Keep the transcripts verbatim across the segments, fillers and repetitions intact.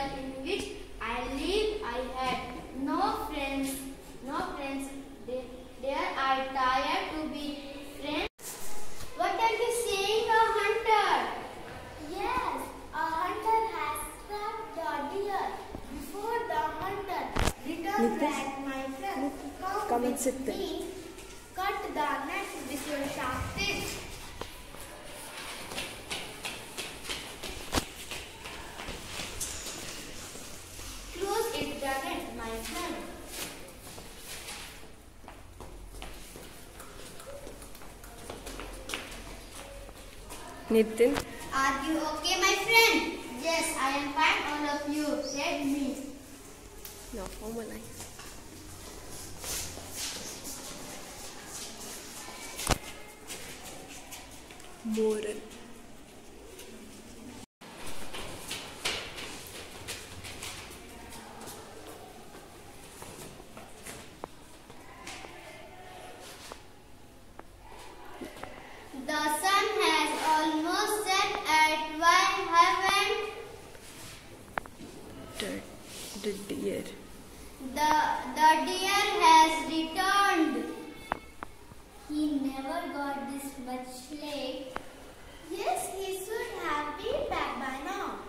in which I live. I had no friends. No friends. There I tired to be friends. What are you saying, a hunter? Yes, a hunter has trapped the deer. Before the hunter returns back, my friend, come, come with and sit me. there. Cut the neck with your sharp teeth. Close it the net, my friend. Nitin, Are you okay, my friend? Yes, I am fine. All of you said me. no, formalize. Moral. The sun has almost set at why haven't The, the deer. the the deer has returned. He never got this much late. Yes, he should have been back by now.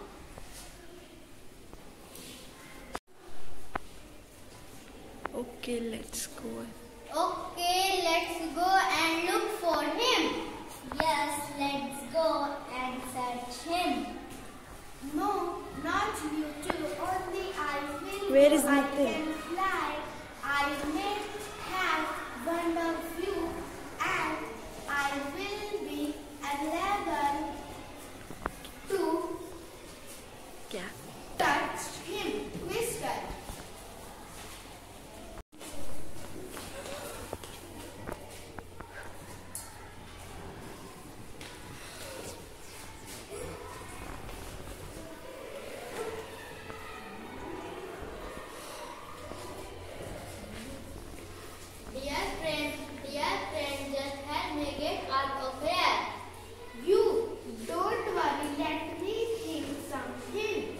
Okay, let's go. Okay, let's go and look for him. Yes, let's go and search him. No, not you two. Only I will. Where is I Nitin? can fly. I may have one of you, and I will be able to Yeah. touch him. Whisper. Dear friend, dear friend, just help me get out of here. You don't worry. Let me think something.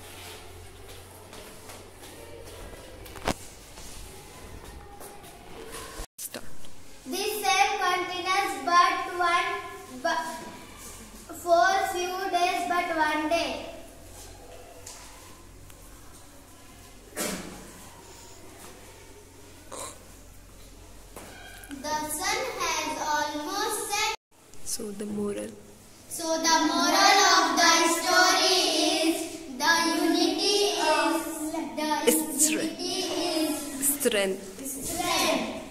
Start. This same continues but one but for few days but one day. The sun has almost set. So the moral. So the moral of the story is the unity is the Strength. unity is Strength. strength.